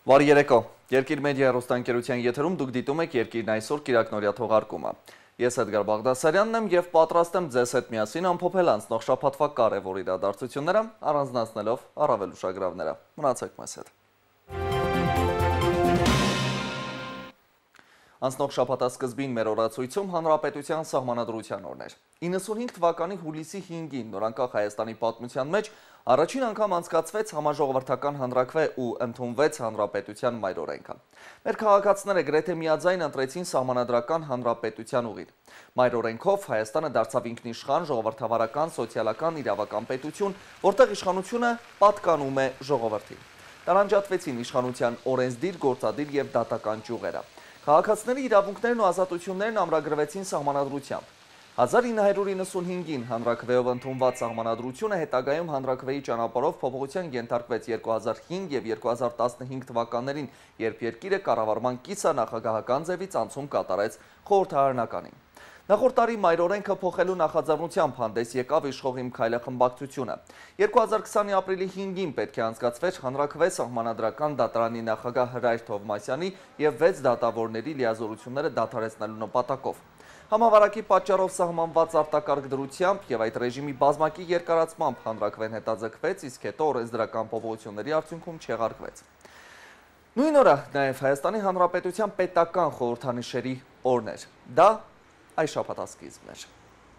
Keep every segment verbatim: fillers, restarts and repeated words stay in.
Բարի երեկո, Երկիր մեդիա հեռուստաընկերության եթերում դուք դիտում եք Երկիրն այսօր կիրակնօրյա թողարկումը։ Ես Էդգար Բաղդասարյանն եմ և պատրաստ եմ ձեզ հետ միասին ամփոփել անցնող շաբաթվա կարևոր իրադարձությունները, առանձնացնելով առավել ուշագրավները։ Մնացեք մեզ հետ։ Անցնող շաբաթասկզբին մեր օրացույցում Հանրապետության Սահմանադրության օրն էր։ իննսունհինգ թվականի հուլիսի հինգին նորանկախ Հայաստանի պատմության մեջ առաջին անգամ անցկացվեց համաժողովրդական հանրաքվե ու ընդունվեց Հանրապետության մայրօրենքը։ Մեր քաղաքացիները գրեթե միաձայն ընտրեցին Սահմանադրական Հանրապետության ուղին։ Մայրօրենքով Հայաստանը դարձավ ինքնիշխան, ժողովրդավարական, սոցիալական, իրավական պետություն, որտեղ իշխանությունը պատկանում է ժողովրդին։ Տարանջատվեցին իշխանության օրենսդիր, գործադիր և դատական ճյուղերը։ Քաղաքացիների իրավունքներն ու ազատություններն ամրագրվեցին Սահմանադրությամբ։ հազար ինը հարյուր իննսունհինգին հանրաքվեով ընդունված Սահմանադրությունը հետագայում հանրաքվեի ճանապարհով փոփոխության ենթարկվեց երկու հազար հինգ և երկու հազար տասնհինգ թվականներին, երբ երկիրը կառավարման կիսանախագահական ձևից անցում կատարեց խորհրդարանականին։ Նախորդ տարի մայրօրենքը փոխելու նախաձեռնությամբ հանդես եկավ իշխող Իմ քայլը խմբակցությունը։ երկու հազար քսանի ապրիլի հինգին պետք է անցկացվեր հանրաքվե Սահմանադրական դատարանի նախագահ Հրայր Թովմասյանի և վեց դատավորների լիազորությունները դադարեցնելու նպատակով։ Համավարակի պատճառով սահմանված արտակարգ դրությամբ և այդ ռեժիմի բազմակի երկարացմամբ հանրաքվեն հետաձգվեց, իսկ հետո օրենսդրական փոփոխությունների արդյունքում չեղարկվեց։ Նույն օրը նաև Հայաստանի Հանրապետության պետական խորհրդանիշերի օրն էր։ Դա այս շաբաթասկիզբն էր։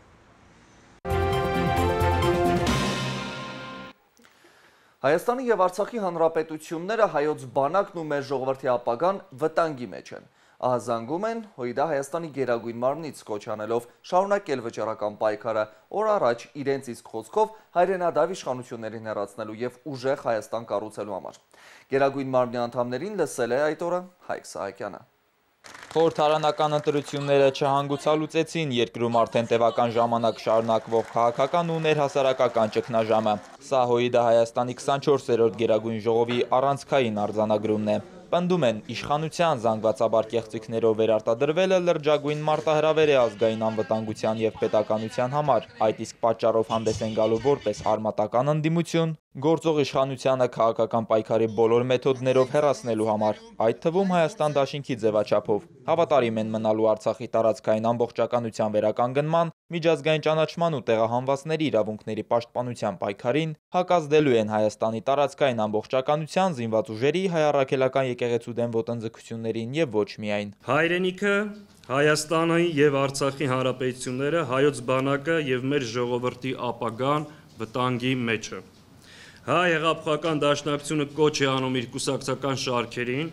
Հայաստանի և Արցախի հանրապետությունները, Հայոց բանակն ու մեր ժողովրդի ապագան վտանգի մեջ են։ Ահազանգում են ՀՅԴ Հայաստանի գերագույն մարմնից կոչ անելով շարունակել վճռական պայքարը, օր առաջ իրենց իսկ խոսքով հայրենադավ իշխանություններին հեռացնելու և ուժեղ Հայաստան կառուցելու համար։ Գերագույն մարմնի անդամներին լսել է այդ օրը Հայկ Սահակյանը։ Խորհրդարանական ընտրությունները չհանգուցալուծեցին երկրում արդեն տևական ժամանակ շարունակվող քաղաքական ու ներհասարակական ճգնաժամը։ Սա ՀՅԴ Հայաստանի քսանչորսերորդ Գերագույն ժողովի առանցքային արձանագրումն է։ Պնդում են, իշխանության զանգվածաբար կեղծիքներով վերարտադրվելը լրջագույն մարտահրավեր է ազգային անվտանգության և պետականության համար, այդ իսկ պատճառով հանդես են գալու որպես արմատական ընդդիմություն, գործող իշխանությանը քաղաքական պայքարի բոլոր մեթոդներով հեռացնելու համար, այդ թվում Հայաստան դաշինքի ձևաչափով, հավատարիմ են մնալու Արցախի տարածքային ամբողջականության վերականգնման, միջազգային ճանաչման ու տեղահանվածների իրավունքների պաշտպանության պայքարին, հակազդելու են Հայաստանի տարածքային ամբողջականության, զինված ուժերի, հայ առաքելական եկեղեցու դեմ ոտնձգություններին և ոչ միայն։ Հայրենիքը, Հայաստանը և Արցախի հանրապետությունները, Հայոց բանակը և մեր ժողովրդի ապագան վտանգի մեջ է։ Հայ հեղափոխական դաշնակցությունը կոչ է անում իր կուսակցական շարքերին,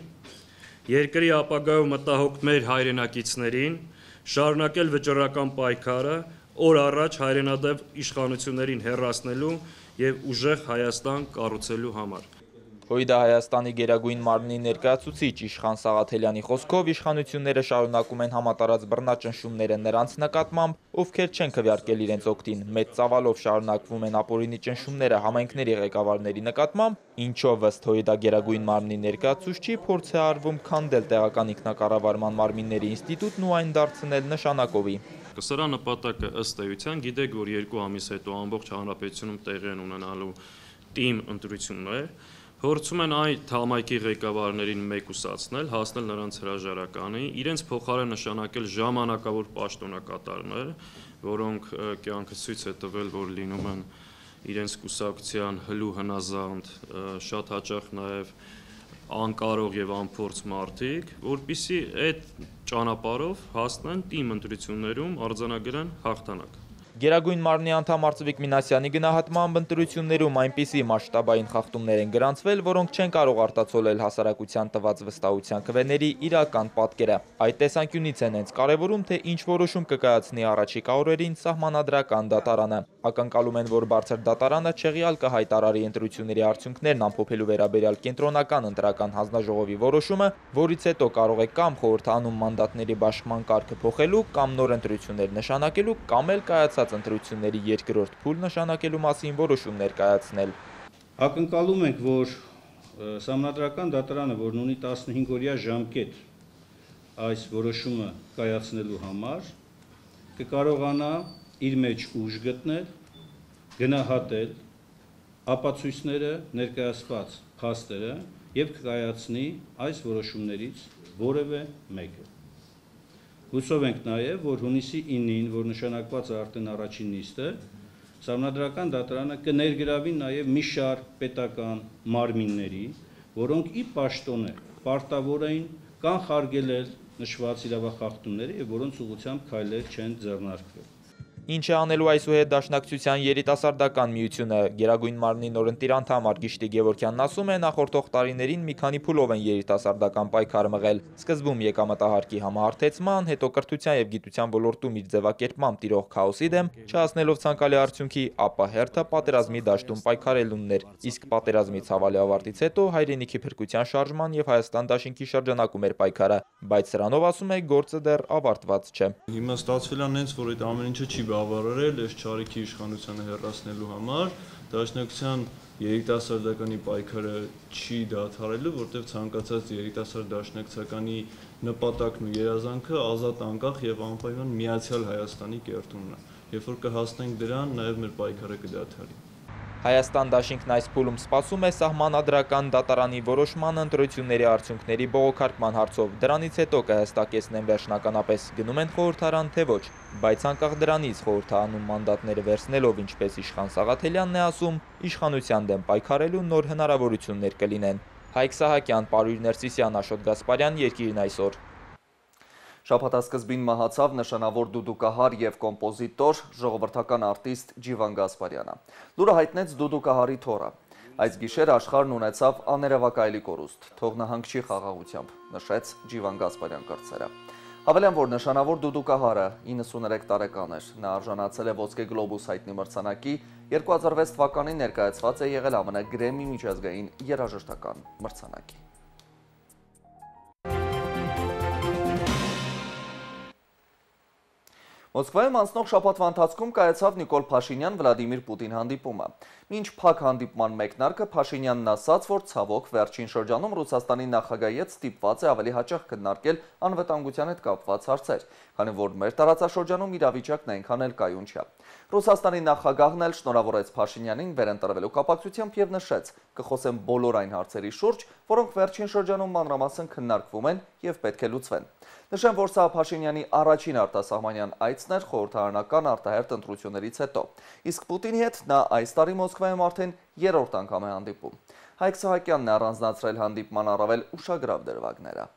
երկրի ապագայով մտահոգ մեր հայրենակիցներին, շարունակել վճռական պայքարը, օր առաջ հայրենադև իշխանություններին հեռացնելու և ուժեղ Հայաստան կառուցելու համար։ ՀՅԴ Հայաստանի գերագույն մարմնի ներկայացուցիչ Իշխան Սաղաթելյանի խոսքով իշխանությունները շարունակում են համատարած բռնաճնշումները նրանց նկատմամբ, ովքեր չեն քվեարկել իրենց օգտին, մեծ ծավալով շարունակվում են ապօրինի ճնշումները համայնքների ղեկավարների նկատմամբ, ինչով ըստ ՀՅԴ գերագույն մարմնի ներկայացուցչի փորձ է արվում քանդել տեղական ինքնակառավարման մարմինների ինստիտուտն ու այն դարձնել նշանակովի։ Սրա նպատակը ըստ էության գիտեք, որ երկու ամիս հետո ամբողջ հանրապետությունում տեղի են ունենալու թիմ ընտրություններ, փորձում են այդ համայնքի ղեկավարներին մեկուսացնել, հասնել նրանց հրաժարականի, իրենց փոխարեն նշանակել ժամանակավոր պաշտոնակատարներ, որոնք կյանքը ցույց է տվել, որ լինում են իրենց կուսակցության հլու հնազանդ, շատ հաճախ նաև անկարող և անփորձ մարդիկ, որպեսզի այդ ճանապարհով հասնեն թիմ ընտրություններում արձանագրեն հաղթանակ։ Գերագույն մարմնի անդամ Արծվիկ Մինասյանի գնահատմամբ ընտրություններում այնպիսի մասշտաբային խախտումներ են գրանցվել, որոնք չեն կարող արտացոլել հասարակության տված վստահության քվեների իրական պատկերը։ Այդ տեսանկյունից են հենց կարևորում, թե ինչ որոշում կկայացնի առաջիկա օրերին Սահմանադրական դատարանը։ Ակնկալում են, որ բարձր դատարանը չեղյալ կհայտարարի ընտրությունների արդյունքներն ամփոփելու վերաբերյալ կենտրոնական ընտրական հանձնաժողովի որոշումը, որից հետո կարող է կամ խորհրդանում մանդատների բաշխման կարգը փոխելու, կամ նոր ընտրություններ նշանակելու, կամ էլ կայացած ընտրությունների երկրորդ փուլ նշանակելու մասին որոշումներ կայացնել։ Ակնկալում ենք, որ Սահմանադրական դատարանը, որն ունի տասնհինգօրյա ժամկետ այս որոշումը կայացնելու համար, կկարողանա իր մեջ ուժ գտնել, գնահատել ապացույցները, ներկայացված փաստերը եւ կկայացնի այս որոշումներից որևէ մեկը։ Հուսով ենք նաեւ, որ հունիսի ինին, որ նշանակված է արդեն առաջին նիստը, Սահմանադրական դատարանը կներգրավի նաեւ մի շարք պետական մարմինների, որոնք ի պաշտոնե պարտավոր էին կանխարգելել նշված իրավախախտումները եւ որոնց ուղղությամբ քայլեր չեն ձեռնարկվել։ Ինչ է անելու այսուհետ Դաշնակցության երիտասարդական միությունը, Գերագույն մարմնի նորընտիր անդամ Արգիշտի Գևորգյանն ասում է, նախորդող տարիներին մի քանի փուլով են երիտասարդական պայքար մղել, սկզբում եկամտահարկի համահարթեցման, հետո կրթության եւ գիտության ոլորտում իր ձևակերպմամբ տիրող քաոսի դեմ, չհասնելով ցանկալի արդյունքի, ապա հերթը պատերազմի դաշտում պայքարելունն էր, իսկ պատերազմի ցավալի ավարտից հետո հայրենիքի փրկության շարժման եւ Հայաստան դաշինքի շրջանակում էր պայքարը, բայց սրանով ասում է գործը դեռ ավարտված չէ։ Հիմա ստացվել է նենց, որ այդ ամեն ինչը չի բավարարել այս չարիքի իշխանությանը հեռացնելու համար, Դաշնակցության երիտասարդականի պայքարը չի դադարելու, որտեղ ցանկացած երիտասարդ դաշնակցականի նպատակն ու երազանքը ազատ անկախ եւ անպայման միացյալ Հայաստանի կերտումն է։ Երբ որ կհասնենք դրան, նաեւ մեր պայքարը կդադարի։ Հայաստան դաշինքն այս փուլում սպասում է Սահմանադրական դատարանի որոշման ընտրությունների արդյունքների բողոքարկման հարցով։ Դրանից հետո կհստակեցնեն վերջնականապես գնում են խորհրդարան թե ոչ, բայց անկախ դրանից խորհրդարանում մանդատները վերցնելով, ինչպես իշխան Սաղաթելյանն է ասում, իշխանության դեմ պայքարելու նոր հնարավորություններ կլինեն։ Հայկ Սահակյան, Պարույր Ներսիսյան, Աշոտ Գասպարյան, Երկիրն այսօր։ Շաբաթասկզբին մահացավ նշանավոր դուդուկահար եւ կոմպոզիտոր, ժողովրդական արտիստ Ջիվան Գասպարյանը։ Լուրը հայտնեց դուդուկահարի թոռը։ Այս գիշեր աշխարհն ունեցավ աներևակայելի կորուստ, թողնահանգ չի խաղաղությամբ, նշեց Ջիվան Գասպարյան կրտսերը։ Հավելեմ, որ նշանավոր դուդուկահարը իննսուներեք տարեկան էր, նա արժանացել է ոսկե գլոբուս հայտնի մրցանակի, երկու հազար վեց թվականին ներկայացված է եղել ԱՄՆ Գրեմի միջազգային երաժշտական մրցանակի։ Մոսկվայում անցնող շաբաթվա ընթացքում կայացավ Նիկոլ Փաշինյան-Վլադիմիր Պուտին հանդիպումը։ Մինչ փակ հանդիպման մեկնարկը Փաշինյանն ասաց, որ ցավոք վերջին շրջանում Ռուսաստանի նախագահի հետ ստիպված է ավելի հաճախ քննարկել անվտանգության հետ կապված հարցեր, քանի որ մեր տարածաշրջանում իրավիճակն այնքան էլ կայուն չէ։ Ռուսաստանի նախագահն էլ շնորհավորեց Փաշինյանին վերընտրվելու կապակցությամբ եւ նշեց, կխոսեն բոլոր այն հարցերի շուրջ, որոնք վերջին շրջանում մանրամասն քննարկվում են եւ պետք է լուծվեն։ Նշեմ, որ սա Փաշինյանի առաջին արտասահմանյան այցն էր խորհրդարանական արտահերթ ընտրություններից հետո, իսկ Պուտինի հետ նա այս տարի Մոսկվայում արդեն երրորդ անգամ է հանդիպում։ Հայկ Սահակյանն է առանձնացրել հանդիպման առավել ուշագրավ դրվագները։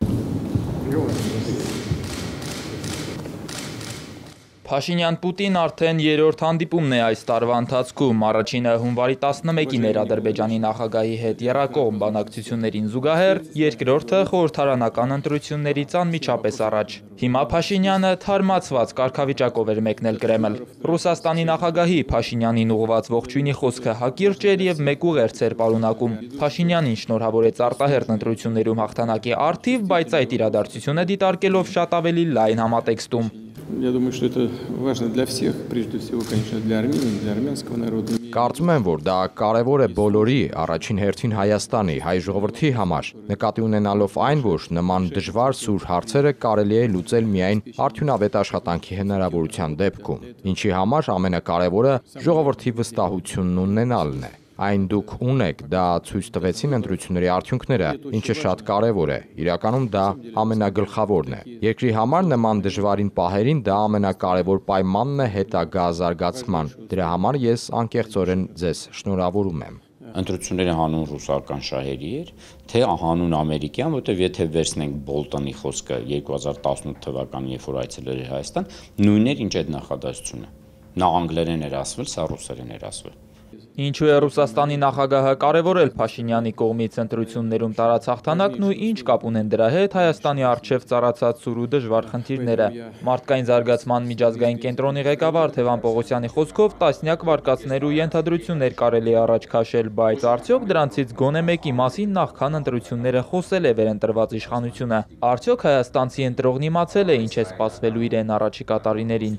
Փաշինյան-Պուտին արդեն երրորդ հանդիպումն է այս տարվա ընթացքում, առաջինը հունվարի տասնմեկին էր Ադրբեջանի նախագահի հետ եռակողմ բանակցություններին զուգահեռ, երկրորդը խորհրդարանական ընտրություններից անմիջապես առաջ։ Հիմա Փաշինյանը թարմացված կարգավիճակով էր մեկնել Կրեմլ։ Ռուսաստանի նախագահի Փաշինյանին ուղղված ողջույնի խոսքը հակիրճ էր եւ մեկուղերձ էր պարունակում։ Փաշինյանին շնորհավորեց արտահերթ ընտրություններում հաղթանակի առթիվ, բայց այդ իրադարձությունը դիտարկելով շատ ավելի լայն համատեքստում։ Я думаю, что это важно для всех, прежде всего, конечно, для Армении, для армянского народа. Կարծում եմ, որ դա կարևոր է բոլորի, առաջին հերթին Հայաստանի, հայ ժողովրդի համար, նկատի ունենալով այն, որ նման դժվար սուր հարցերը կարելի է լուծել միայն արդյունավետ աշխատանքի հնարավորության դեպքում, ինչի համար ամենակարևորը ժողովրդի վստահությունն ունենալն է։ Այն դուք ունեք, դա ցույց տվեցին ընտրությունների արդյունքները, ինչը շատ կարևոր է։ Իրականում դա ամենագլխավորն է։ Երկրի համար նման դժվարին պահերին դա ամենակարևոր պայմանն է հետագա զարգացման։ Դրա համար ես անկեղծորեն ձեզ շնորհավորում եմ։ Ընտրությունները հանուն ռուսական շահերի էր, թե հանուն ամերիկյան, որտեղ եթե վերցնենք Բոլտոնի խոսքը երկու հազար տասնութ թվականին, երբ որ այցելել էր Հայաստան, նույնն էր ինչ այդ նախադասությունը։ Նա անգլերեն էր ասվել, սա ռուսերեն էր ասվել։ Ինչու է Ռուսաստանի նախագահը կարևորել Փաշինյանի կողմից ընտրություններում տարած հաղթանակն ու ինչ կապ ունեն դրա հետ Հայաստանի առջև ծառացած սուր ու դժվար խնդիրները։ Մարդկային զարգացման միջազգային կենտրոնի ղեկավար Թևան Պողոսյանի խոսքով տասնյակ վարկածներ ու ենթադրություններ կարելի է առաջ քաշել, բայց արդյոք դրանցից գոնե մեկի մասին նախքան ընտրությունները խոսել է վերընտրված իշխանությունը։ Արդյոք հայաստանցի ընտրողն իմացել է ինչ է սպասվելու իրեն առաջիկա տարիներին։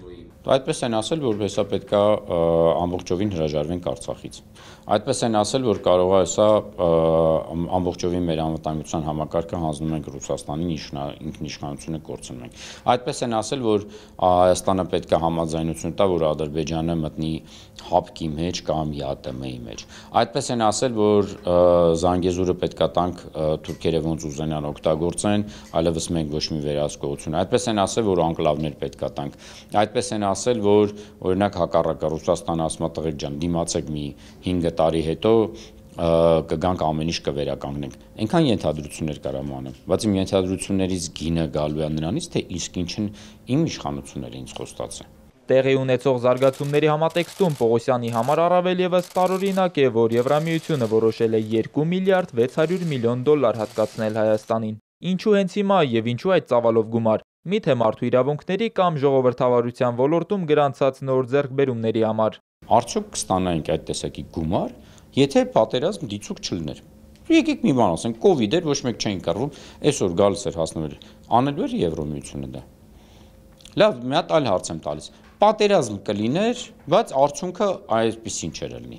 Այդպես են ասել, որ հեսա պետք է ամբողջովին հրաժարվենք Արցախից։ Այդպես են ասել, որ կարող է հեսա ամբողջովին մեր անվտանգության համակարգը հանձնում ենք Ռուսաստանին, ինքնիշխանությունը կորցնում ենք։ Այդպես են ասել, որ Հայաստանը պետք է համաձայնություն տա, որ Ադրբեջանը մտնի հապկի մեջ կամ ԵԱՏՄ-ի մեջ։ Այդպես են ասել, որ Զանգեզուրը պետք է տանք թուրքերը ոնց ուզենան օգտագործեն, այլևս մենք ոչ մի վերահսկողություն։ Այդպես են ասել, որ անկլավներ պետք է տանք։ Այդպես են ասել, որ օրինակ հակառակը Ռուսաստանը ասում է տղեկ ջան, դիմացեք մի հինգ տարի հետո կգանք ամեն ինչ կվերականգնենք։ Այնքան ենթադրություններ կարամ անեմ, բայց իմ ենթադրություններից գինը գալու է նրանից, թե իսկ ինչն իմ իշխանությունները ինձ խոստացեն։ Տեղի ունեցող զարգացումների համատեքստում Պողոսյանի համար առավել ևս տարօրինակ է, որ Եվրամիությունը որոշել է երկու միլիարդ վեց հարյուր միլիոն դոլար հատկացնել Հայաստանին։ Ինչու հենց հիմա եւ ինչու այդ ծավալով գումար։ Միթե մարդու իրավունքների կամ ժողովրդավարության ոլորտում գրանցած նոր ձեռքբերումների համար։ Արդյոք կստանայինք այդ տեսակի գումար, եթե պատերազմ դիցուք չլներ։ Եկեք մի բան ասենք, կովիդ էր, ոչ մեկ չէին կռվում, այսօր գալիս էր հասնվել։ Անելու էր Եվրամիությունը դա։ Լավ, մի հատ այլ հարց եմ տալիս։ Պատերազմ կլիներ, բայց արդյունքը այսպեսին չէր լինի։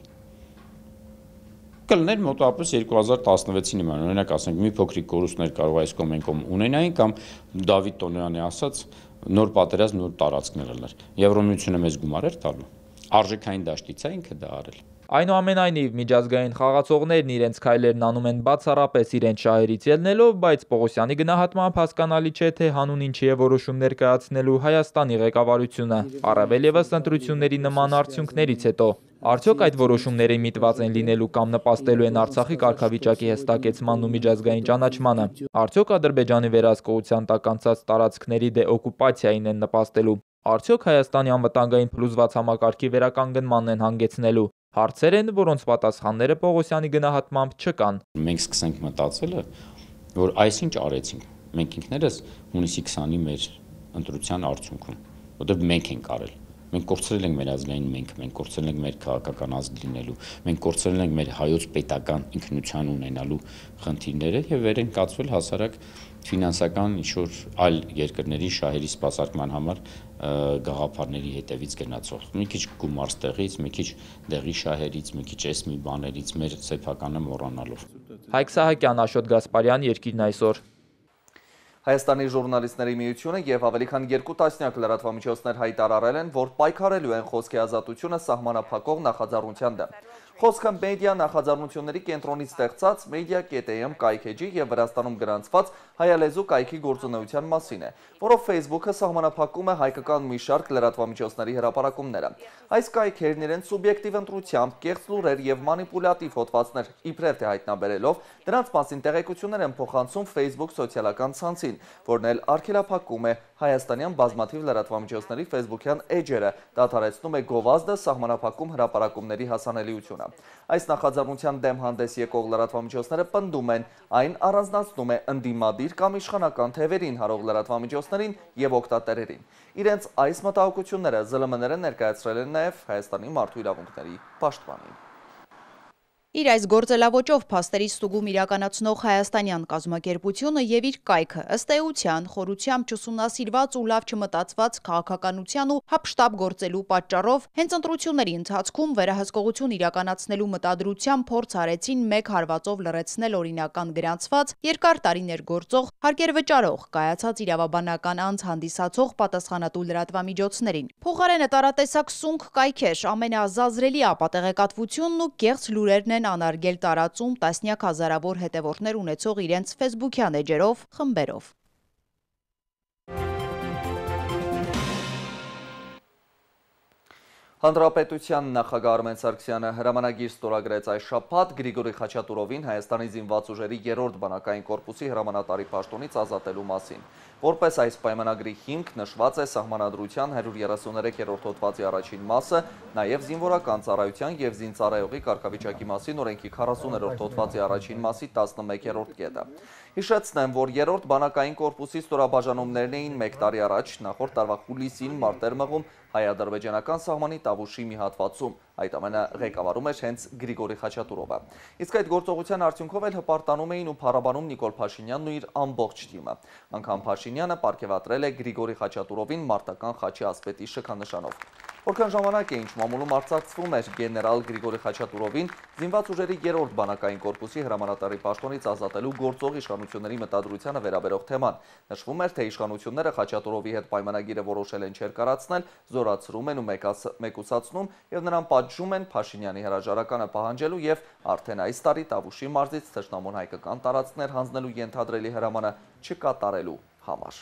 Կլներ մոտավորապես երկու հազար տասնվեցի նման, օրինակ ասենք մի փոքրիկ կորուստներ կարող այս կողմ այն կողմ ունենային կամ Դավիթ Տոնոյանի ասած նոր պատերազմ նոր տարածքներ լիներ։ Եվրամիությունը մեզ գումար էր տալու։ Արժեքային դաշտից է ինքը դա արել։ Այնուամենայնիվ միջազգային խաղացողներն իրենց քայլերն անում են բացառապես իրենց շահերից ելնելով, բայց Պողոսյանի գնահատմամբ հասկանալի չէ, թե հանուն ինչի է որոշումներ կայացնելու Հայաստանի ղեկավարությունը, առավել ևս ընտրությունների նման արդյունքներից հետո։ Արդյոք այդ որոշումները միտված են լինելու կամ նպաստելու են Արցախի կարգավիճակի հստակեցմանն ու միջազգային ճանաչմանը։ Արդյոք Ադրբեջանի վերահսկողության տակ անցած տարածքների դեօկուպացիային են նպաստելու։ Արդյոք Հայաստանի անվտանգային փլուզված համակարգի վերականգնմանն են հանգեցնելու։ Հարցեր են, որոնց պատասխանները Պողոսյանի գնահատմամբ չկան։ Մենք սկսենք մտածելը, որ այսինչ արեցինք։ Մենք ինքներս հունիսի քսանի մեր ընտրության արդյունքում, որտեղ մենք ենք արել։ Մենք կորցրել ենք մեր ազգային մենք, մենք կորցրել ենք մեր քաղաքական ազգ լինելու, մենք կորցրել ենք մեր հայոց պետական ինքնություն ունենալու խնդիրները եւ վեր են կացվել հասարակ ֆինանսական ինչ-որ այլ երկրների շահերի սպասարկման համար գաղափարների հետևից գնացող։ Մի քիչ գումար ստեղից, մի քիչ դեղի շահերից, մի քիչ էս մի բաներից մեր սեփականը մոռանալով։ Հայկ Սահակյան, Աշոտ Գասպարյան, Երկիրն այսօր։ Հայաստանի ժուրնալիստների միությունը եւ ավելի քան երկու տասնյակ լրատվամիջոցներ հայտարարել են, որ պայքարելու են խոսքի ազատությունը սահմանափակող նախաձեռնության դեմ։ Խոսքը մեդիա նախաձեռնությունների կենտրոնից ստեղծած media.am կայքեջի եւ Վրաստանում գրանցված հայալեզու կայքի գործունեության մասին է, որով Facebook-ը սահմանափակում է հայկական մի շարք լրատվամիջոցների հրապարակումները։ Այս կայքերն իրենց սուբյեկտիվ ընտրությամբ, կեղծ լուրեր եւ մանիպուլյատիվ հոդվածներ իբրև թե հայտնաբերելով, դրանց մասին տեղեկություններ են փոխանցում Facebook սոցիալական ցանցին, որն էլ արգելափակում է հայաստանյան բազմաթիվ լրատվամիջոցների Facebook-յան էջերը, դադարեցնում է գովազդը, սահմանափակում հրապարակումների հասանելիությունը։ Այս նախաձեռնության դեմ հանդես եկող լրատվամիջոցները պնդում են, այն առանձնացնում է ընդդիմադիր կամ իշխանական թևերին հարող լրատվամիջոցներին եւ օգտատերերին։ Իրենց այս մտահոգությունները ԶԼՄ-ները ներկայացրել են նաեւ Հայաստանի մարդու իրավունքների պաշտպանին։ Իր այս գործելավոճով փաստերի ստուգում իրականացնող հայաստանյան կազմակերպությունը եւ իր կայքը ըստ էության խորությամբ չուսումնասիրված ու լավ չմտածված քաղաքականության ու հապշտապ գործելու պատճառով հենց ընտրությունների ընթացքում վերահսկողություն իրականացնելու մտադրությամբ փորձ արեցին մեկ հարվածով լրացնել օրինական գրանցված երկար տարիներ գործող հարկերվճարող կայացած իրավաբանական անձ հանդիսացող պատասխանատու լրատվամիջոցներին։ Փոխարենը տարատեսակ սունկ կայքեր, ամենազազրելի ապատեղեկատվությունն ու կեղծ լուրերն են անարգել տարածում տասնյակ հազարավոր հետևորդներ ունեցող իրենց Facebook-յան էջերով, խմբերով։ Հանրապետության նախագահ Արմեն Սարգսյանը հրամանագիր ստորագրեց այս շաբաթ Գրիգորի Խաչատուրովին Հայաստանի զինված ուժերի երրորդ բանակային կորպուսի հրամանատարի պաշտոնից ազատելու մասին։ Որպես այս պայմանագրի հիմք նշված է Սահմանադրության հարյուր երեսուներեքերորդ հոդվածի առաջին մասը, նաև զինվորական ծառայության և զինծառայողի կարգավիճակի մասին օրենքի քառասուներորդ հոդվածի առաջին մասի տասնմեկերորդ կետը։ Հիշեցնեմ, որ երրորդ բանակային կորպուսի ստորաբաժանումներն էին մեկ տարի առաջ նախորդ տարվա հուլիսին մարտեր մղում հայ-ադրբեջանական սահմանի Տավուշի մի հատվածում։ Այդ ամենը ղեկավարում էր հենց Գրիգորի Խաչատուրովը։ Իսկ այդ գործողության արդյունքով էլ հպարտանում էին ու փառաբանում Նիկոլ Փաշինյանն ու իր ամբողջ թիմը։ Անգամ Փաշինյանը պարգևատրել է Գրիգորի Խաչատուրովին մարտական խաչի ասպետի շքանշանով։ Որքան ժամանակ է, ինչ մամուլում արձակցվում էր գեներալ Գրիգորի Խաչատուրովին զինված ուժերի երրորդ բանակային կորպուսի հրամանատարի պաշտոնից ազատելու գործող իշխանությունների մտադրությանը վերաբերող թեման։ Նշվում էր, թե իշխանությունները Խաչատուրովի հետ պայմանագիրը որոշել են չերկարացնել, զորացրում են ու մեկուսացնում եւ նրան պատժում են Փաշինյանի հրաժարականը պահանջելու եւ արդեն այս տարի Տավուշի մարզից թշնամուն հայկական տարածքներ հանձնելու ենթադրելի հրամանը չկատարելու համար։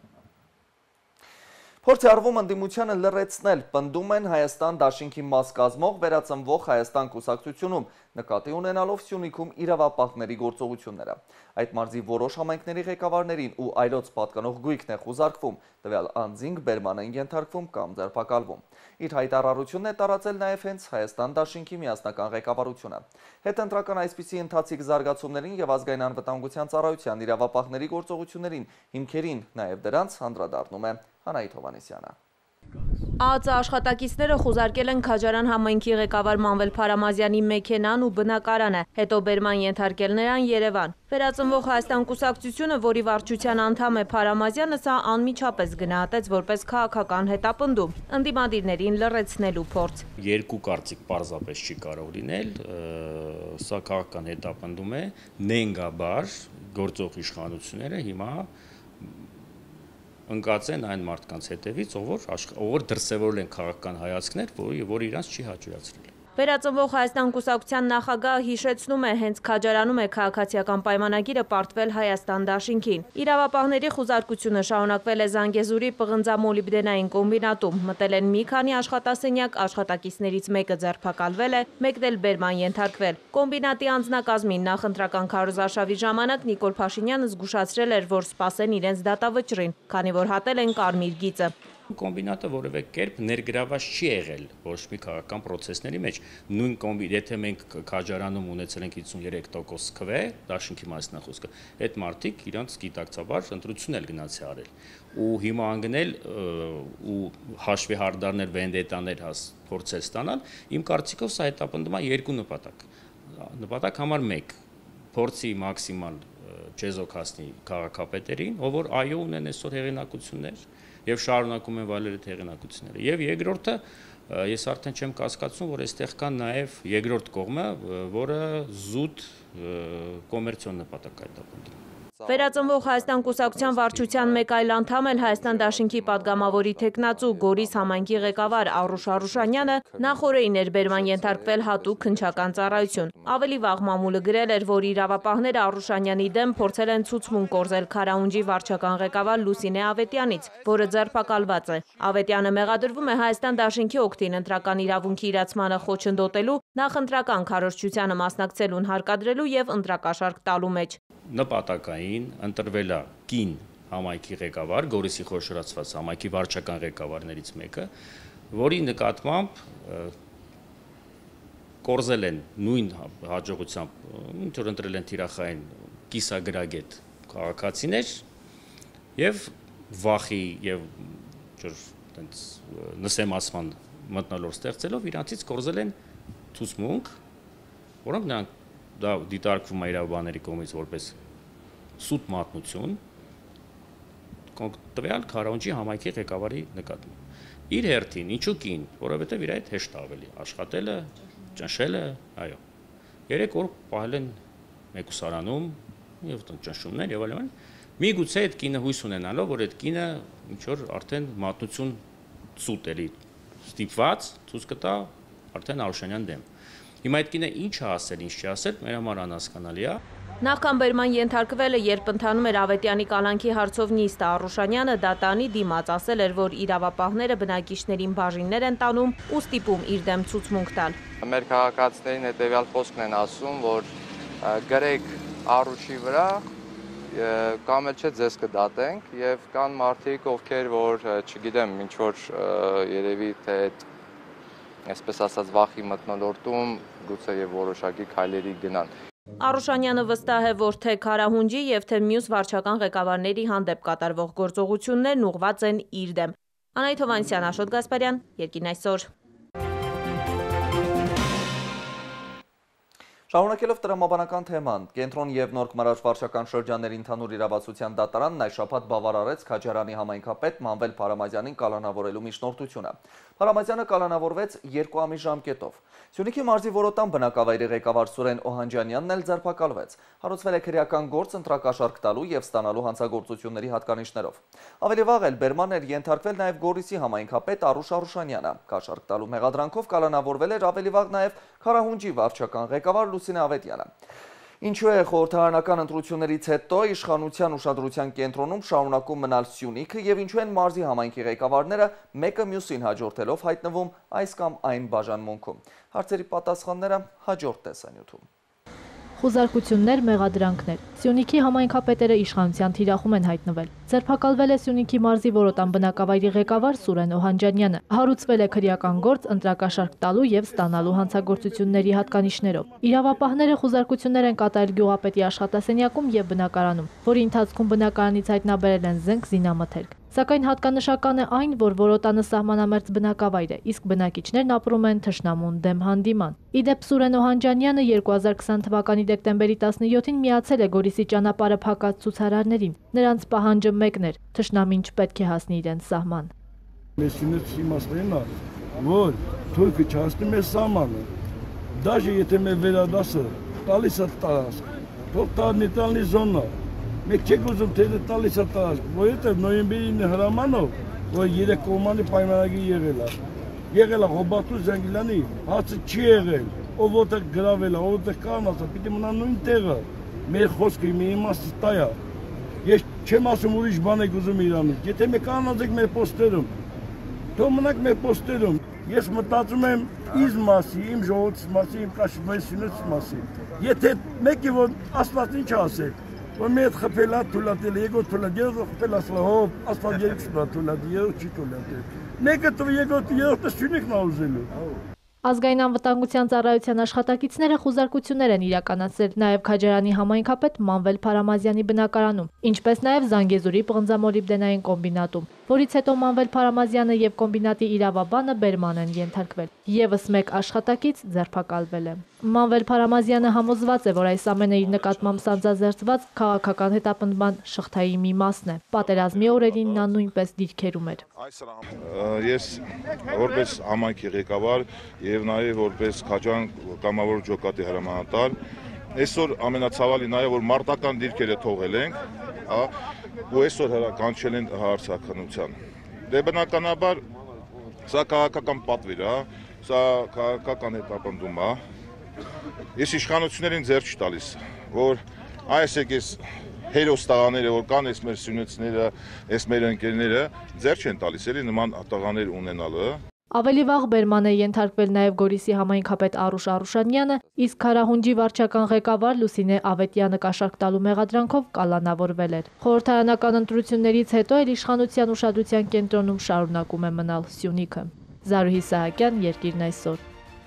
Փորձ է արվում ընդդիմությանը լռեցնել, պնդում են Հայաստան դաշինքի մաս կազմող վերածնվող Հայաստան կուսակցությունում, նկատի ունենալով Սյունիքում իրավապահների գործողությունները։ Այդ մարզի որոշ համայնքների ղեկավարներին ու այլոց պատկանող գույքն է խուզարկվում, տվյալ անձինք բերման են ենթարկվում կամ ձերբակալվում։ Իր հայտարարությունն է տարածել նաև հենց Հայաստան դաշինքի միասնական ղեկավարությունը։ Հետընտրական այսպիսի ընթացիկ զարգացումներին եւ ազգային անվտանգության ծառայության իրավապահների գործողություններին հիմքերին նաև դրանց անդրադառնում է Անահիտ Հովհաննիսյանը։ ԱԱԾ աշխատակիցները խուզարկել են Քաջարան համայնքի ղեկավար Մանվել Փարամազյանի մեքենան ու բնակարանը, հետո բերման ենթարկել նրան Երևան։ Վերածնվող Հայաստան կուսակցությունը, որի վարչության անդամ է Փարամազյանը, սա անմիջապես գնահատեց որպես քաղաքական հետապնդում, ընդդիմադիրներին լռեցնելու փորձ։ Երկու կարծիք պարզապես չի կարող լինել, սա քաղաքական հետապնդում է, նենգաբար գործող իշխանությունները հիմա ընկած են այն մարդկանց հետևից, ով դրսևորել են քաղաքական հայացքներ, որ իրանց չի հաջողացրել։ Վերածնվող Հայաստան կուսակցության նախագահը հիշեցնում է, հենց Քաջարանում է քաղաքացիական պայմանագիրը պարտվել Հայաստան դաշինքին։ Իրավապահների խուզարկությունը շարունակվել է Զանգեզուրի պղնձամոլիբդենային կոմբինատում, մտել են մի քանի աշխատասենյակ, աշխատակիցներից մեկը ձերբակալվել է, մեկն էլ բերման ենթարկվել։ Կոմբինատի անձնակազմին նախընտրական քարոզարշավի ժամանակ Նիկոլ Փաշինյանը զգուշացրել էր, որ սպասեն իրենց դատավճռին, քանի որ հատել են կարմիր գիծը։ Կոմբինատը որևէ կերպ ներգրաված չի եղել ոչ մի քաղաքական process-ների մեջ։ Նույն կոմբին, եթե մենք Քաջարանում ունեցել ենք հիսուններեք տոկոս քվե, դաշինքի մասին է խոսքը, այդ մարդիկ իրանց գիտակցաբար ընտրություն էլ գնացի արել։ Ու հիմա անգնել ու հաշվի հարդարներ, վենդետաներ փորձել ստանալ, իմ կարծիքով սա հետապնդում է երկու նպատակ։ Նպատակ համար մեկ, փորձի մաքսիմալ չեզոք հասնի քաղաքապետերին, ով որ այո ունեն այսօր հեղինակություններ եւ շարունակում են վայելել այդ հեղինակությունները։ Եվ երկրորդը, ես արդեն չեմ կասկածում, որ այստեղ կան նաեւ երկրորդ կողմը, որը զուտ կոմերցիոն նպատակ է հետապնդում։ Վերածնվող Հայաստան կուսակցության վարչության մեկ այլ անդամ էլ Հայաստան դաշինքի падգամավորի թեկնածու Գորիս համայնքի ղեկավար Արուշ Արուշանյանը նախօրեին էր բերման ենթարկվել հատուկ քննչական ծառայություն։ Ավելի վաղ մամուլը գրել էր, որ իրավապահները Արուշանյանի դեմ փորձել են ցուցմունք կորզել Քարահունջի վարչական ղեկավար Լուսինե Ավետյանից, որը ձերբակալված է։ Ավետյանը մեղադրվում է Հայաստան դաշինքի օգտին ընտրական իրավունքի իրացմանը խոչընդոտելու, նախընտրական քարոզչությանը մասնակցելուն հարկադրելու եւ ընտրակաշառք տալու մեջ։ Նպատակային ընտրվել է կին համայնքի ղեկավար, Գորիսի խորշորացված համայնքի վարչական ղեկավարներից մեկը, որի նկատմամբ կորզել են նույն հաջողությամբ, ինչ որ ընտրել են թիրախային կիսագրագետ քաղաքացիներ եւ վախի եւ այդպես նսեմացման մտնոլորտ ստեղծելով իրանցից կորզել են ցուցմունք, որոնք նրանք դա դիտարկվում է իրավաբանների կողմից որպես սուտ մատնություն տվյալ Քարահունջի համայնքի ղեկավարի նկատմամբ։ Իր հերթին, ինչու կին, որովհետև իր այդ հեշտ ավելի աշխատելը, ճնշելը, այո։ Երեք օր պահել են մեկուսարանում եւ ճնշումներ եւ այլն։ Միգուցե այդ կինը հույս ունենալով, որ այդ կինը ինչ որ արդեն մատնություն սուտ էլի ստիպված ցույց կտա արդեն Արուշանյան դեմ։ Հիմա այդ կինը ինչ է ասել, ինչ չի ասել, մեր համար անհասկանալի է։ Նախքան բերման ենթարկվելը, երբ ընթանում էր Ավետյանի կալանքի հարցով նիստը, Արուշանյանը դատանի դիմաց ասել էր, որ իրավապահները բնակիչներին բաժիններ են տանում ու ստիպում իր դեմ ցուցմունք տալ։ Մեր քաղաքացիներին հետևյալ խոսքն են ասում, որ գրեք Արուշի վրա կամ էլ չէ ձեզ կդատենք եւ կան մարդիկ, ովքեր որ չգիտեմ, ինչ որ երևի թե այսպես ասած վախի մթնոլորտում գուցե եւ որոշակի քայլերի գնան։ Արուշանյանը վստահ է, որ թե Քարահունջի եւ թե մյուս վարչական ղեկավարների հանդեպ կատարվող գործողություններն ուղղված են իր դեմ։ Անահիտ Հովհաննիսյան, Աշոտ Գասպարյան, Երկին այսօր։ Շարունակելով տրամաբանական թեման, կենտրոն և նոր մարաշվարչական շրջանների ընդհանուր իրավասության դատարանն այս շաբաթ բավարարեց Քաջարյանի համայնքապետ Մանվել Փարամազյանին կալանավորելու միջնորդությունը։ Փարամազյանը կալանավորվեց երկու ամիս ժամկետով։ Սյունիքի մարզի Որոտան բնակավայրի ղեկավար Սուրեն Օհանջանյանն էլ ձերբակալվեց։ Հարուցվել է քրեական գործ ընտրակաշառք տալու և ստանալու հանցագործությունների հատկանիշներով։ Ավելի վաղ էլ բերման էր ենթարկվել նաև Գորիսի համայնքապետ Արուշ Արուշանյանը։ Կաշառք տալու մեղադրանքով կալանավորվել էր ավելի վաղ նաև Քարահունջի վարչական ղեկավար Լուսինե Ավետյանը։ Ինչու է խորհրդարանական ընտրություններից հետո իշխանության ուշադրության կենտրոնում շարունակում մնալ Սյունիքը և ինչու են մարզի համայնքի ղեկավարները մեկը մյուսին հաջորդելով հայտնվում այս կամ այն բաժանմունքում։ Հարցերի պատասխանները հաջորդ տեսանյութում։ Խուզարկություններ, մեղադրանքներ։ Սյունիքի համայնքապետերը իշխանության թիրախում են հայտնվել։ Ձերբակալվել է Սյունիքի մարզի Որոտան բնակավայրի ղեկավար Սուրեն Օհանջանյանը։ Հարուցվել է քրեական գործ ընտրակաշառք տալու և ստանալու հանցագործությունների հատկանիշներով։ Իրավապահները խուզարկություններ են կատարել գյուղապետի աշխատասենյակում և բնակարանում, որի ընթացքում բնակարանից հայտնաբերել են զենք, զինամթերք։ Սակայն հատկանշական է այն, որ Որոտանը սահմանամերձ բնակավայր է, իսկ բնակիչներն ապրում են թշնամուն դեմ հանդիման։ Իդեպ Սուրեն Օհանջանյանը երկու հազար քսան թվականի դեկտեմբերի տասնյոթին միացել է Գորիսի ճանապարհը փակած ցուցարարներին։ Նրանց պահանջը մեկն էր՝ թշնամին չպետք է հասնի իրեն սահման։ Մեսինից իմաստն է, որ թուրքը չհասնում է սահմանը։ Դաժե եթե մեր վերադասը տալիս է տարածք, թող տալի տալի զոնա։ Մեկ չեք ուզում թե տալիս է տարածք, որովհետև նոյեմբերի հրամանով, որ երեք կողմանի պայմանագիր եղել է։ Եղել է Հոբատու Զանգիլյանի, հացը չի եղել, ով որտեղ գրավել է, ով որտեղ կանացա, պիտի մնա նույն տեղը։ Մեր խոսքը մի իմաստը տա է։ Ես չեմ ասում ուրիշ բան եք ուզում Իրանից, եթե մեկ անածեք մեր պոստերում, թող մնաք մեր պոստերում։ Ես մտածում եմ իմ մասի, իմ ժողովրդի մասի, իմ կաշվեսինից մասի։ Եթե մեկի որ ասված ինչ ասել, որ մի հետ խփել է թուլատել, եկոտ թուլատ, երբ խփել ասла, հով, ասված երեք շուտ թուլատ, երեք չի թուլատել։ Մեկը թող եկոտ երրորդը Սյունիքն է ուզելու։ Ազգային անվտանգության ծառայության աշխատակիցները խուզարկություններ են իրականացրել նաև Քաջարյանի համայնքապետ Մանվել Փարամազյանի բնակարանում, ինչպես նաև Զանգեզուրի պղնձամոլիբդենային կոմբինատում, որից հետո Մանվել Փարամազյանը և կոմբինատի իրավաբանը բերման են ենթարկվել։ Եվս մեկ աշխատակից ձերբակալվել է։ Մանվել Փարամազյանը համոզված է, որ այս ամենը իր նկատմամբ սանձազերծված քաղաքական հետապնդման շղթայի մի մասն է։ Պատերազմի օրերին նա նույնպես դիրքերում էր։ Ես որպես համայնքի ղեկավար և նաև որպես Քաջարյան կամավոր ջոկատի հրամանատար, այսօր ամենացավալի նաև որ մարտական դիրքերը թողել ենք, ու այսօր կանչել են հարցաքննության։ Դե բնականաբար սա քաղաքական պատվիր է, սա քաղաքական հետապնդում է։ Ես իշխանություններին ձեռք չի տալիս, որ այս եկես հերոս տղաները, որ կան այս մեր սյունեցները, այս մեր ընկերները, ձեռք չեն տալիս էլի նման տղաներ ունենալը։ Ավելի վաղ բերման է ենթարկվել նաև Գորիսի համայնքապետ Արուշ Արուշանյանը, իսկ Քարահունջի վարչական ղեկավար Լուսինե Ավետյանը կաշառք տալու մեղադրանքով կալանավորվել էր։ Խորհրդարանական ընտրություններից հետո էլ իշխանության ուշադրության կենտրոնում շարունակում է մնալ Սյունիքը։ Զարուհի Սահակյան, Երկիրն այսօր։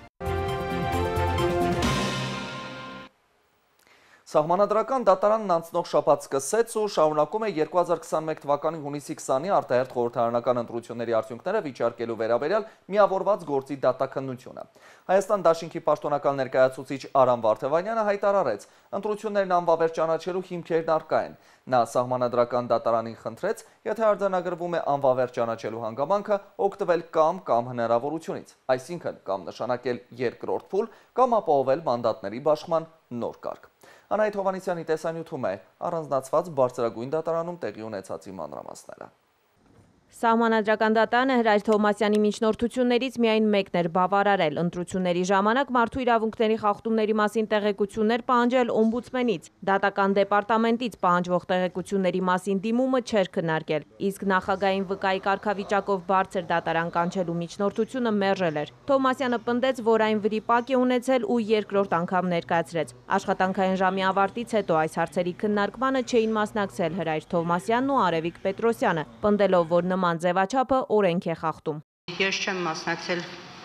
Սահմանադրական դատարանն անցնող շաբաթ սկսեց ու շարունակում է երկու հազար քսանմեկ թվականի հունիսի քսանի արտահերթ խորհրդարանական ընտրությունների արդյունքները վիճարկելու վերաբերյալ միավորված գործի դատաքննությունը։ Հայաստան Դաշինքի պաշտոնական ներկայացուցիչ Արամ Վարդևանյանը հայտարարեց, ընտրություններն անվավեր ճանաչելու հիմքերն առկա են։ Նա սահմանադրական դատարանին խնդրեց, եթե արձանագրվում է անվավեր ճանաչելու հանգամանքը, օգտվել կամ կամ հնարավորությունից, այսինքն կամ նշանակել երկրորդ փուլ, կամ ապահովել մանդատների բաշխման նոր կարգ։ Անահիտ Հովհաննիսյանի տեսանյութում է առանձնացված բարձրագույն դատարանում տեղի ունեցածի մանրամասները։ Սահմանադրական դատարանը Հրայր Թովմասյանի միջնորդություններից միայն մեկն էր բավարարել։ Ընտրությունների ժամանակ մարդու իրավունքների խախտումների մասին տեղեկություններ պահանջել օմբուդսմենից, դատական դեպարտամենտից պահանջվող տեղեկությունների մասին դիմումը չէր քննարկել, իսկ նախագահային վկայի կարգավիճակով բարձր դատարան կանչելու միջնորդությունը մերժել էր։ Թովմասյանը պնդեց, որ այն վրիպակ է ունեցել ու երկրորդ անգամ ներկայացրեց։ Աշխատանքային ժամի ավարտից հետո այս հարցերի քննարկմանը չէին մասնակցել Հրայր Թովմասյանն ու Արևիկ Պետրոսյանը, պնդելով, որ նման ձևաչափը օրենք է խախտում։ Ես չեմ մասնակցել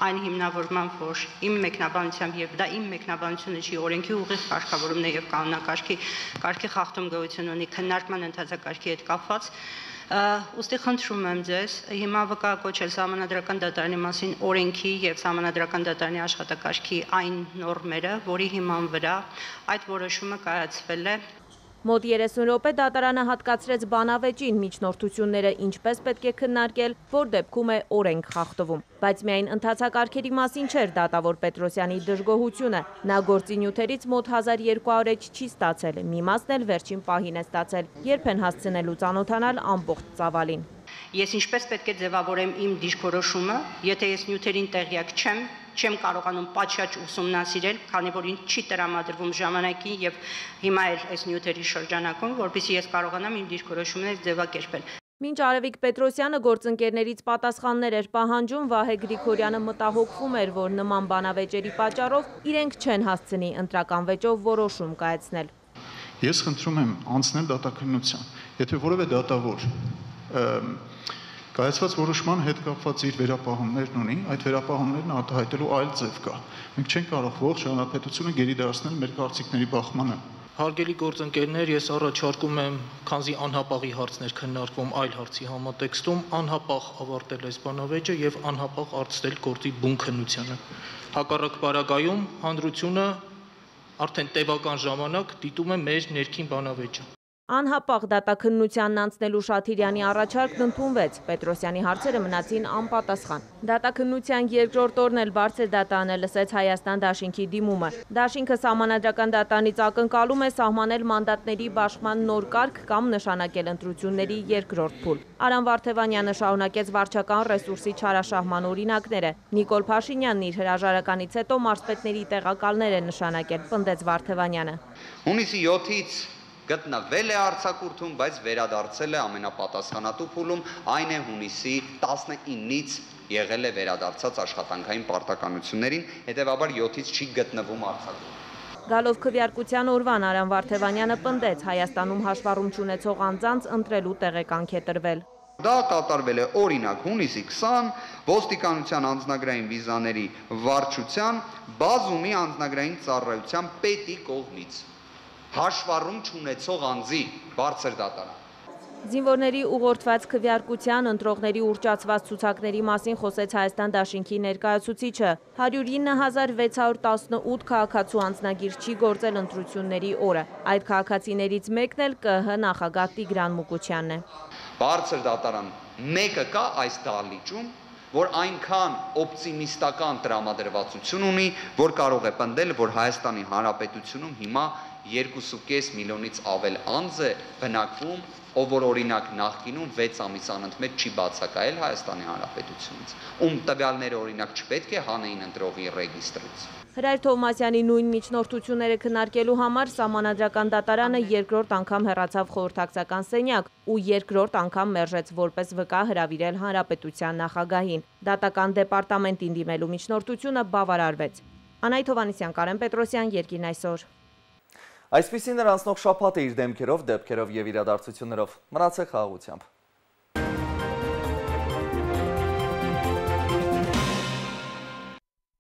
այն հիմնավորման, որ իմ մեկնաբանությամբ եւ դա իմ մեկնաբանությունը չի, օրենքի ուղիղ կարգավորումն է եւ կանոնակարգի կարգի խախտում գոյություն ունի քննարկման ընթացակարգի հետ կապված, ուստի խնդրում եմ ձեզ հիմա վկայակոչել Սահմանադրական դատարանի մասին օրենքի եւ Սահմանադրական դատարանի աշխատակարգի այն նորմերը, որի հիման վրա այդ որոշումը կայացվել է։ Մոտ երեսուն րոպե դատարանը հատկացրեց բանավեճին միջնորդությունները ինչպես պետք է քննարկել, որ դեպքում է օրենք խախտվում։ Բայց միայն ընթացակարգերի մասին չէր դատավոր Պետրոսյանի դժգոհությունը։ Նա գործի նյութերից մոտ հազար երկու հարյուր էջ չի ստացել, մի մասն էլ վերջին պահին է ստացել, երբ են հասցնելու ծանոթանալ ամբողջ ծավալին։ Ես ինչպես պետք է ձևավորեմ իմ դիրքորոշումը, եթե ես նյութերին տեղյակ չեմ, չեմ կարողանում պատշաճ ուսումնասիրել, քանի որ ինձ չի տրամադրվում ժամանակին եւ հիմա էլ այս նյութերի շրջանակում, որպեսզի ես կարողանամ իմ դիրքորոշումները ձևակերպել։ Մինչ Արևիկ Պետրոսյանը գործընկերներից պատասխաններ էր պահանջում, Վահե Գրիգորյանը մտահոգվում էր, որ նման բանավեճերի պատճառով իրենք չեն հասցնի ընտրական վեճով որոշում կայացնել։ Ես խնդրում եմ անցնել դատաքննության, եթե որևէ դատավոր կայացված որոշման հետ կապված իր վերապահումներն ունի, այդ վերապահումներն արտահայտելու այլ ձև կա։ Մենք չենք կարող ողջ հանրապետությունը գերի դարձնել մեր կարծիքների բախմանը։ Հարգելի գործընկերներ, ես առաջարկում եմ, քանզի անհապաղի հարցներ քննարկվում այլ հարցի համատեքստում, անհապաղ ավարտել այս բանավեճը եւ անհապաղ արձնել գործի բուն քննությանը։ Հակառակ պարագայում հանրությունը արդեն տևական ժամանակ դիտում է մեր ներքին բանավեճը։ Անհապաղ դատաքննությանն անցնելու Շաթիրյանի առաջարկն ընդունվեց, Պետրոսյանի հարցերը մնացին անպատասխան։ Դատաքննության երկրորդ օրն էլ Բարձր դատանը լսեց Հայաստան դաշինքի դիմումը։ Դաշինքը Սահմանադրական դատարանից ակնկալում է սահմանել մանդատների բաշխման նոր կարգ կամ նշանակել ընտրությունների երկրորդ փուլ։ Արամ Վարդևանյանը շարունակեց վարչական ռեսուրսի չարաշահման օրինակները։ Նիկոլ Փաշինյանն իր հրաժարականից հետո մարզպետների տեղակալներ է նշանակել, պնդեց Վարդևանյանը։ Հունիսի յոթից գտնվել է արձակուրդում, բայց վերադարձել է ամենապատասխանատու փուլում, այն է հունիսի տասնինից եղել է վերադարձած աշխատանքային պարտականություններին, հետևաբար յոթից չի գտնվում արձակուրդ։ Գալով քվեարկության օրվան Արամ Վարդևանյանը պնդեց, Հայաստանում հաշվառում չունեցող անձանց ընտրելու տեղեկանք է տրվել։ Դա կատարվել է օրինակ հունիսի քսան ոստիկանության անձնագրային վիզաների վարչության բազումի անձնագրային ծառայության պետի կողմից։ Հաշվառում չունեցող անձի Բարձր դատարան։ Զինվորների ուղղորդված քվեարկության ընտրողների ուռճացված ցուցակների մասին խոսեց Հայաստան դաշինքի ներկայացուցիչը։ հարյուր ինը հազար վեց հարյուր տասնութ քաղաքացու անձնագիր չի գործել ընտրությունների օրը։ Այդ քաղաքացիներից մեկն էլ ԿԸՀ նախագահ Տիգրան Մուկուչյանն է։ Բարձր դատարան մեկը կա այս դահլիճում, որ այնքան օպտիմիստական տրամադրվածություն ունի, որ կարող է պնդել, որ Հայաստանի Հանրապետությունում հիմա երկու կես միլիոնից ավել անձ է բնակվում, ով որ օրինակ նախկինում վեց ամիս անընդմեջ չի բացակայել Հայաստանի Հանրապետությունից, ում տվյալները օրինակ չպետք է հանեին ընտրողի ռեգիստրից։ Հրայր Թովմասյանի նույն միջնորդությունները քննարկելու համար Սահմանադրական դատարանը երկրորդ անգամ հեռացավ խորհրդակցական սենյակ ու երկրորդ անգամ մերժեց որպես վկա հրավիրել Հանրապետության նախագահին։ Դատական դեպարտամենտին դիմելու միջնորդությունը բավարարվեց։ Անահիտ Հովհաննիսյան, Կարեն Պետրոսյան, Երկիրն այսօր։ Այսպիսին էր անցնող շաբաթը իր դեմքերով, դեպքերով և իրադարձություններով։ Մնացեք խաղաղությամբ։